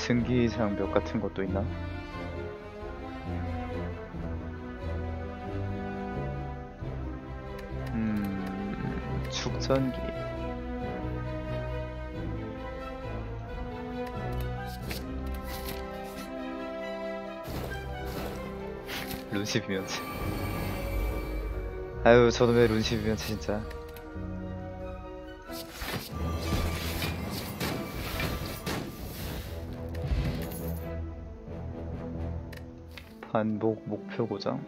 증기 장벽 같은 것도 있나? 축전기. 룬시 비면체. 아유, 저놈의 룬시 비면체 진짜. 반복 목표 고정.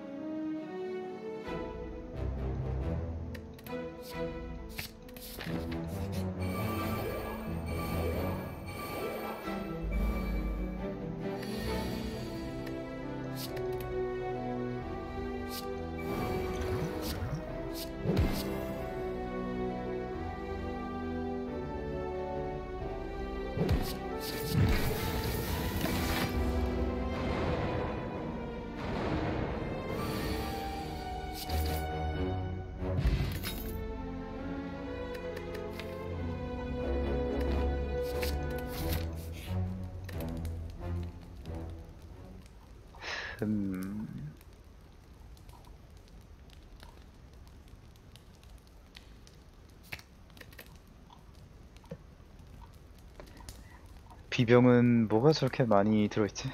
비병은 뭐가 저렇게 많이 들어있지?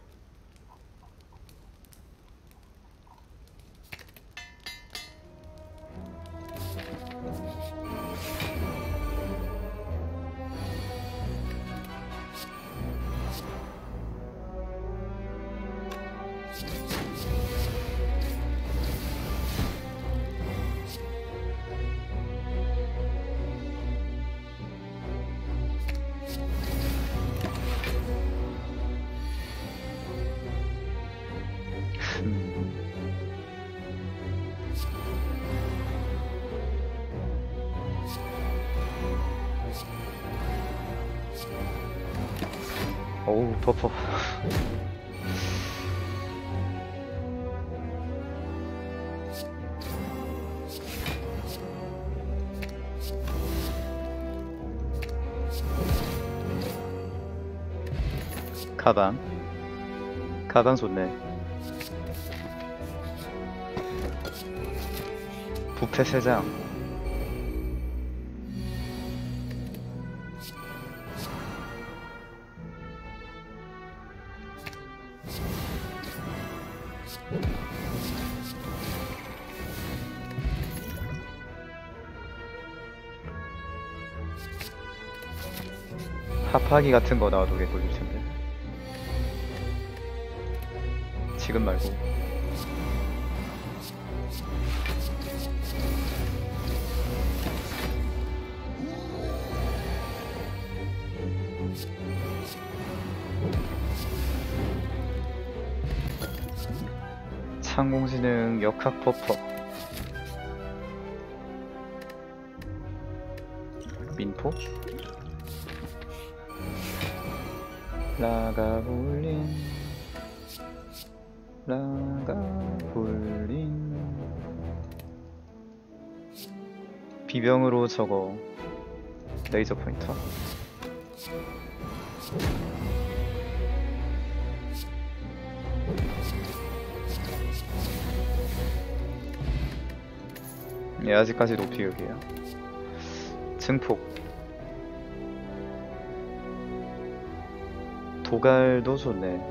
어우, 버퍼. 가방. 가방 좋네. 부패 3장. 합하기 같은 거 나와도 개꿀일 텐데. 지금 말고. 창공지능 역학 버퍼. 민포? 라가볼린 라가볼린. 비병으로 저거 레이저 포인터. 예, 아직까지 높이 여기에요. 증폭. 도갈도 좋네.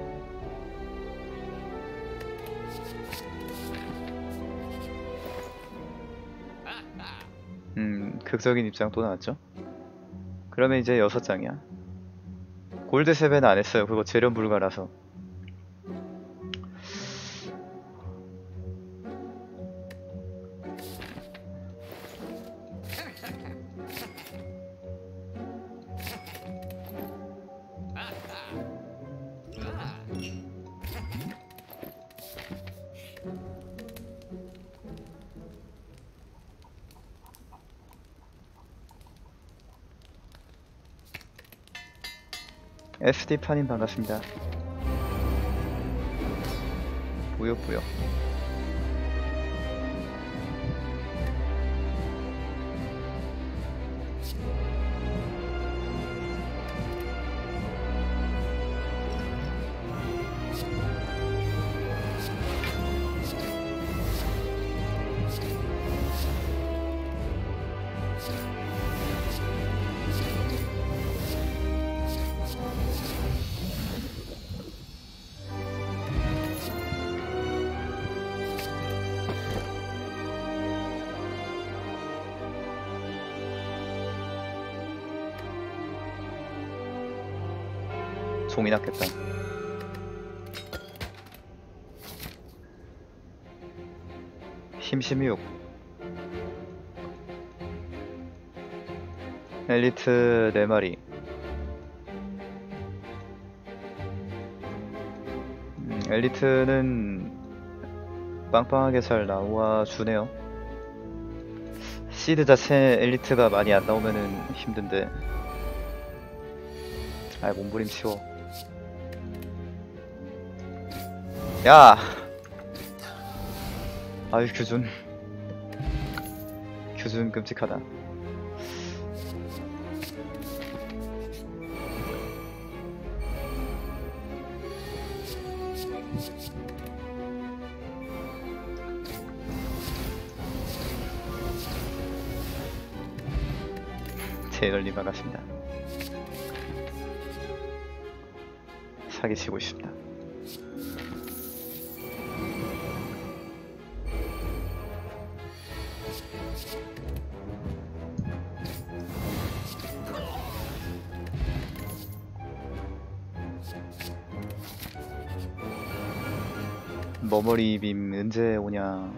극적인 입장 또 나왔죠? 그러면 이제 6장이야. 골드 3배는 안 했어요. 그거 재련 불가라서. SD파님 반갑습니다. 부여부여. 종이 났겠다. 힘 16. 엘리트 4마리. 엘리트는 빵빵하게 잘 나와주네요. 시드 자체 엘리트가 많이 안 나오면은 힘든데. 아이, 몸부림치워. 야! 아유, 규준. 규준 끔찍하다. 제널님 반갑습니다. 사기치고 있습니다. 머머리 빔 언제 오냐.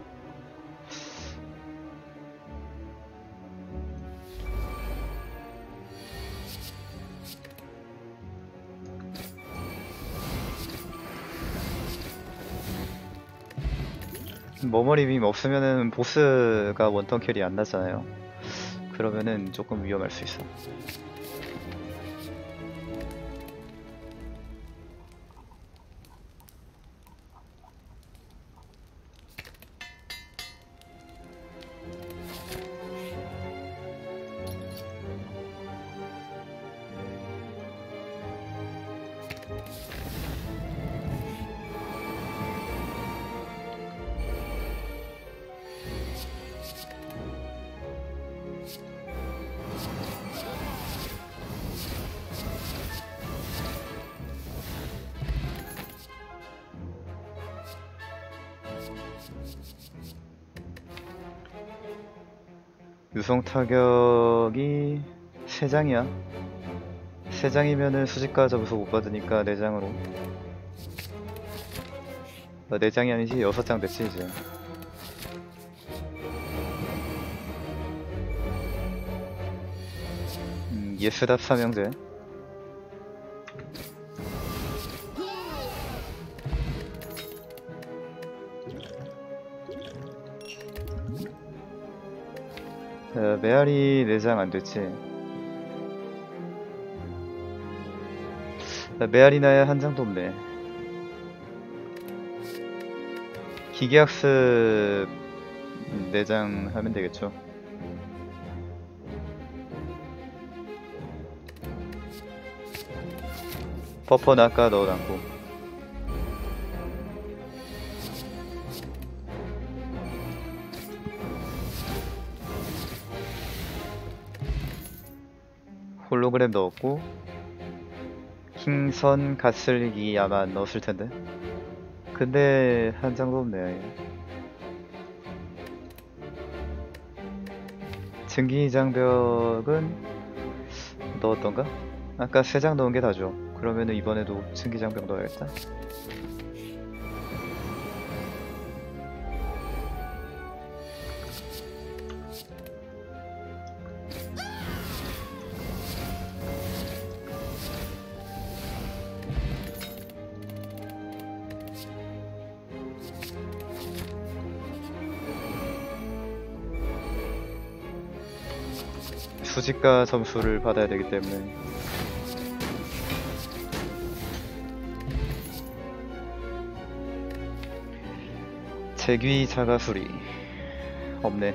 머머리 빔 없으면은 보스가 원턴 캐리 안 나잖아요. 그러면은 조금 위험할 수 있어. 유성 타격이 3장이야. 3장이면은 수직가 점수 못 받으니까 4장으로. 4장이 아니지 6장 됐지 이제. 예스답 삼형제. 메아리 4장 안됐지. 메아리나야 한 장도 없네. 기계학습 4장 하면 되겠죠. 퍼퍼는 아까 넣어놨고. 홀로그램 넣었고. 킹선 가슬리기 아마 안 넣었을 텐데. 근데 한 장도 없네. 증기 장벽은 넣었던가? 아까 3장 넣은 게 다죠. 그러면은 이번에도 증기 장벽 넣어야겠다. 수직가 점수를 받아야 되기 때문에. 제귀 자가수리 없네.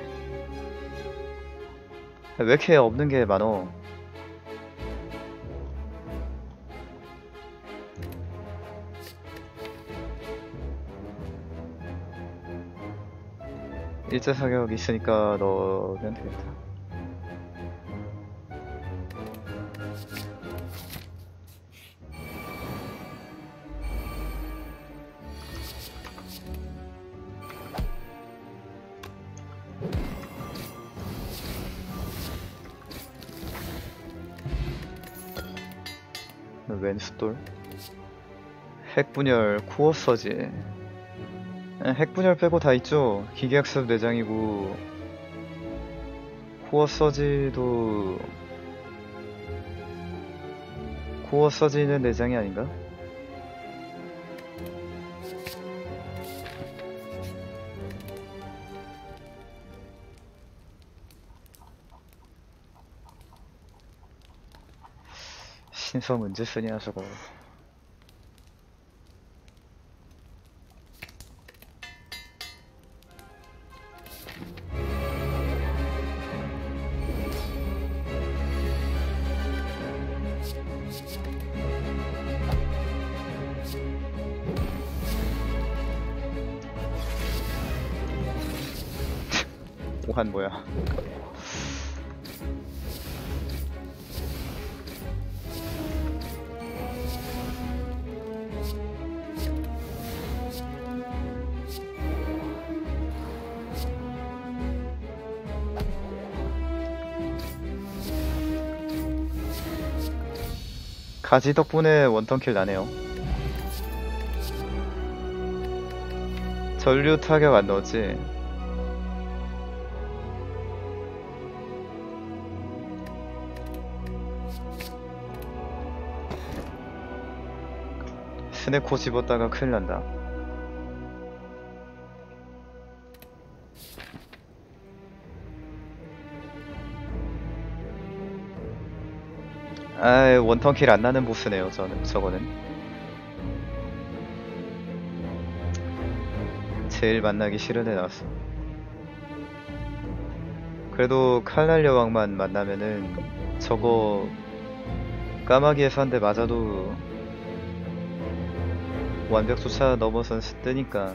왜 이렇게 없는 게 많어. 일자 사격 있으니까 넣으면 되겠다. 왼수돌 핵분열, 코어 서지. 핵분열 빼고 다 있죠. 기계학습 내장이고 코어 서지도 코어 서지는 내장이 아닌가? 신성 언제 쓰냐 저거. 오한 뭐야. 가지 덕분에 원턴킬 나네요. 전류 타격 안 넣었지? 스네코 집었다가 큰일 난다. 아이, 원턴킬 안 나는 보스네요, 저거는. 제일 만나기 싫은 애 나왔어. 그래도 칼날 여왕만 만나면은 저거 까마귀에서 한 대 맞아도 완벽조차 넘어선 뜨니까.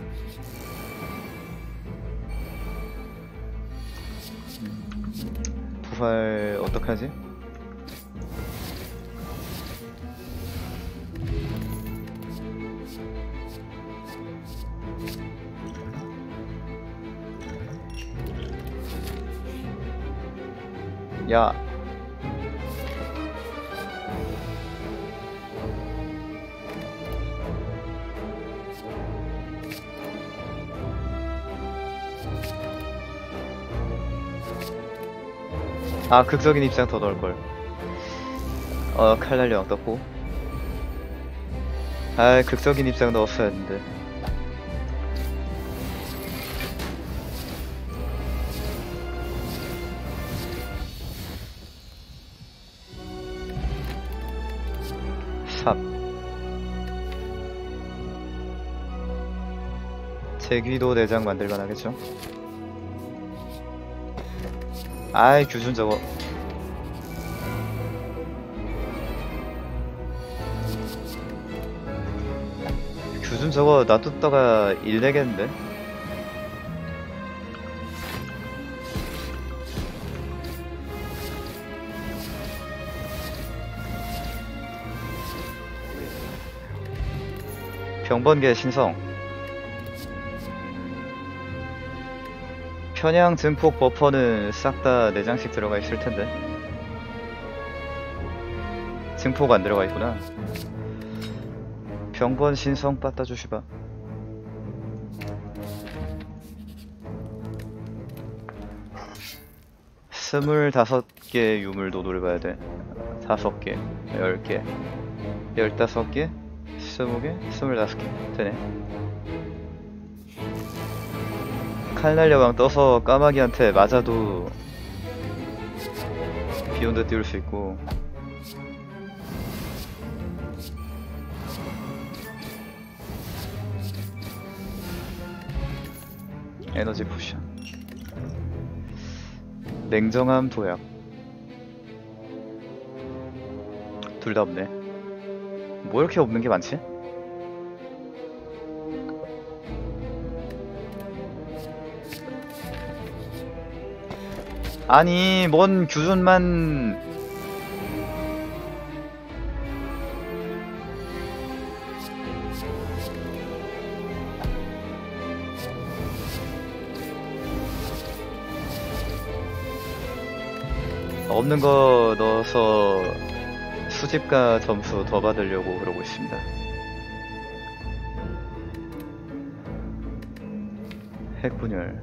부활 어떡하지? 야. 아, 극적인 입장 더 넣을걸. 칼날 여왕 떴고. 아, 극적인 입장 넣었어야 했는데. 삽. 제귀도 내장 만들만 하겠죠? 아이, 규준 저거. 규준 저거 놔뒀다가 일 내겠는데? 병번개 신성. 편향 증폭 버퍼는 싹 다 4장씩 들어가 있을 텐데. 증폭 안 들어가 있구나. 병번 신성 빠따 주시바. 스물다섯 개 유물도 노려봐야 돼. 5개, 10개, 15개, 20개, 25개 되네. 칼날 여왕 떠서 까마귀한테 맞아도 비욘드 띄울 수 있고. 에너지 포션, 냉정함 도약. 둘 다 없네. 뭐 이렇게 없는 게 많지? 아니, 뭔 규준만. 없는 거 넣어서 수집가 점수 더 받으려고 그러고 있습니다. 핵분열.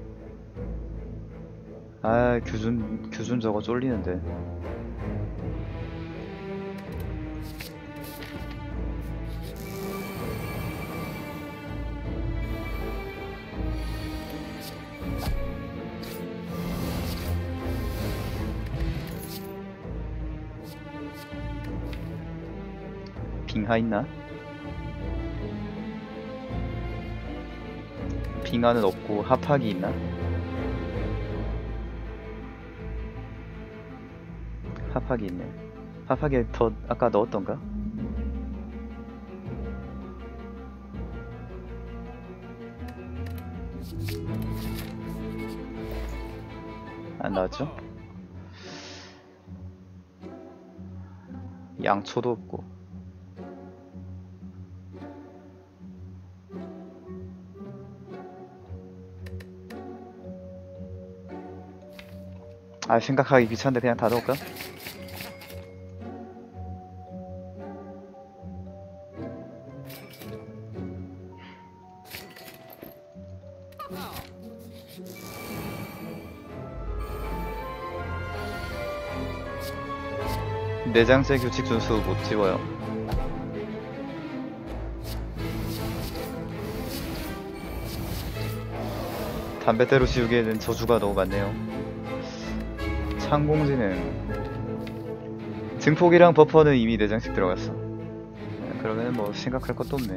아, 규준 저거 쫄리는데. 빙하 있나? 빙하는 없고 합학이 있나? 합학이 있네. 합학에 더 아까 넣었던가? 안 나왔죠? 양초도 없고. 아, 생각하기 귀찮은데 그냥 다 넣을까? 내장재 규칙 준수 못 지워요. 담배대로 지우기에는 저주가 너무 많네요. 창공지는 증폭이랑 버퍼는 이미 내장식 들어갔어. 그러면 뭐 생각할 것도 없네.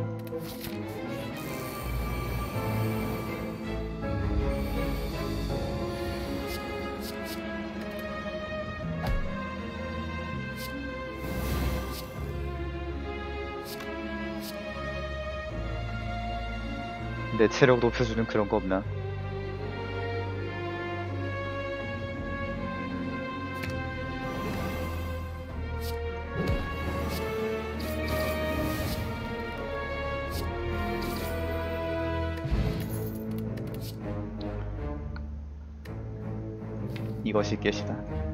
내 체력 높여주는 그런 거 없나? 이것이 깨시다.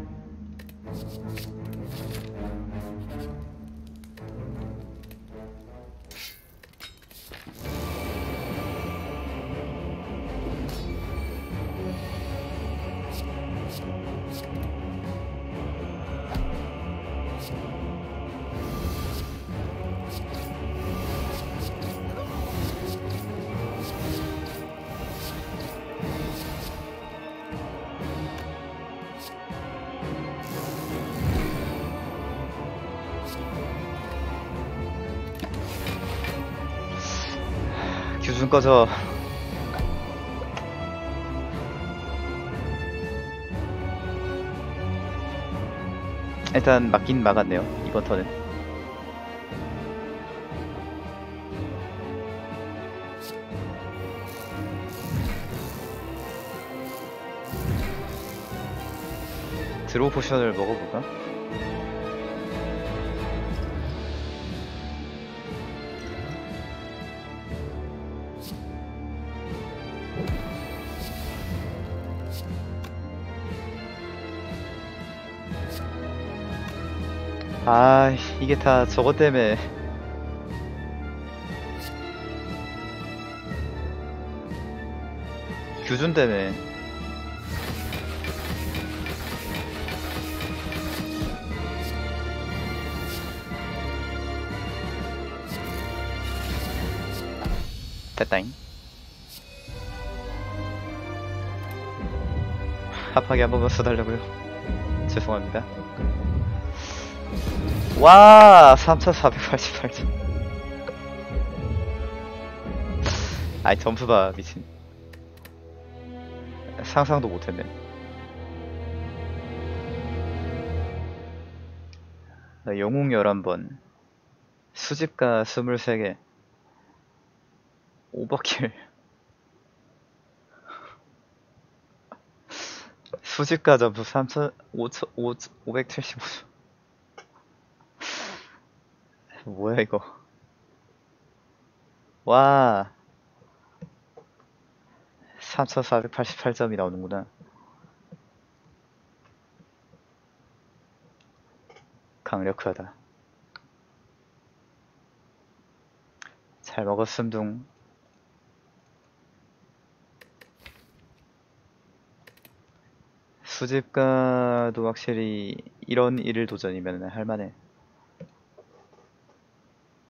규준 꺼져. 일단 막긴 막았네요, 이번 턴은. 드로우 포션을 먹어볼까? 아, 이게 다 저것 때문에. 규준 때문에. 됐다잉. 합하게 한 번만 써달라고요. 죄송합니다. 와, 3488점. 아이, 점수 봐, 미친. 상상도 못했네. 영웅 11번, 수집가 23개, 오버킬. 수집가 점수 575점. 뭐야 이거. 와, 3488점이 나오는구나. 강력하다. 잘 먹었음 둥. 수집가도 확실히 이런 일일 도전이면 할만해.